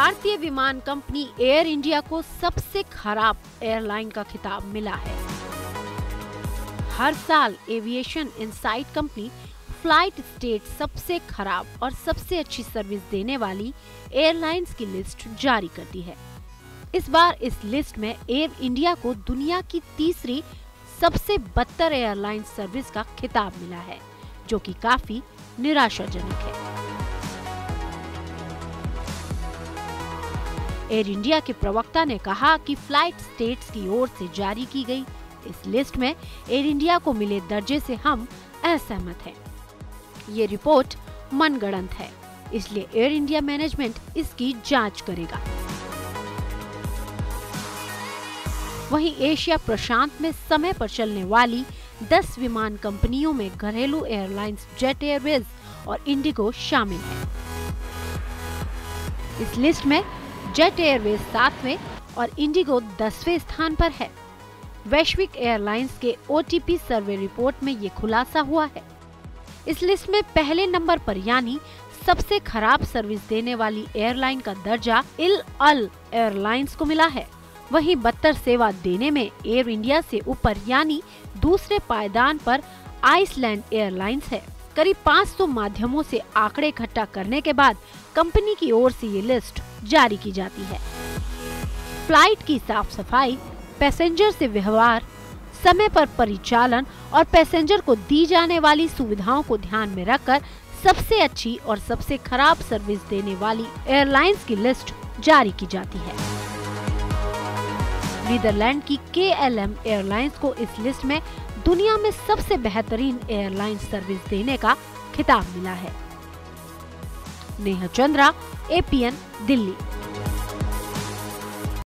भारतीय विमान company air India को सबसे खराब एयरलाइन का खिताब मिला है। हर साल aviation insight company flight state सबसे खराब और सबसे अच्छी सर्विस देने वाली एयरलाइंस की लिस्ट जारी करती है। इस बार इस लिस्ट में एयर इंडिया को दुनिया की तीसरी सबसे बदतर एयरलाइन सर्विस का खिताब मिला है, जो कि काफी निराशाजनक है। एयर इंडिया के प्रवक्ता ने कहा कि फ्लाइट स्टेट्स की ओर से जारी की गई इस लिस्ट में एयर इंडिया को मिले दर्जे से हम असहमत हैं। ये रिपोर्ट मनगढ़ंत है, इसलिए एयर इंडिया मैनेजमेंट इसकी जांच करेगा। वहीं एशिया प्रशांत में समय पर चलने वाली 10 विमान कंपनियों में घरेलू एयरलाइंस जेट एयरवेज और इंडिगो शामिल है। इस लिस्ट में जेट एयरवेज 7वें और इंडिगो 10वें स्थान पर है। वैश्विक एयरलाइंस के OTP सर्वे रिपोर्ट में ये खुलासा हुआ है। इस लिस्ट में पहले नंबर पर यानी सबसे खराब सर्विस देने वाली एयरलाइन का दर्जा अल एयरलाइंस को मिला है। वहीं बदतर सेवा देने में एयर इंडिया से ऊपर यानी दूसरे पायदान पर आइसलैंड एयरलाइंस है। करीब 500 माध्यमों से आंकड़े इकट्ठा करने के बाद कंपनी की ओर से ये लिस्ट जारी की जाती है। फ्लाइट की साफ सफाई, पैसेंजर से व्यवहार, समय पर परिचालन और पैसेंजर को दी जाने वाली सुविधाओं को ध्यान में रखकर सबसे अच्छी और सबसे खराब सर्विस देने वाली एयरलाइंस की लिस्ट जारी की जाती है। नीदरलैंड की KLM एयरलाइंस को इस लिस्ट में दुनिया में सबसे बेहतरीन एयरलाइन सर्विस देने का खिताब मिला है। नेहा चंद्रा, APN, दिल्ली।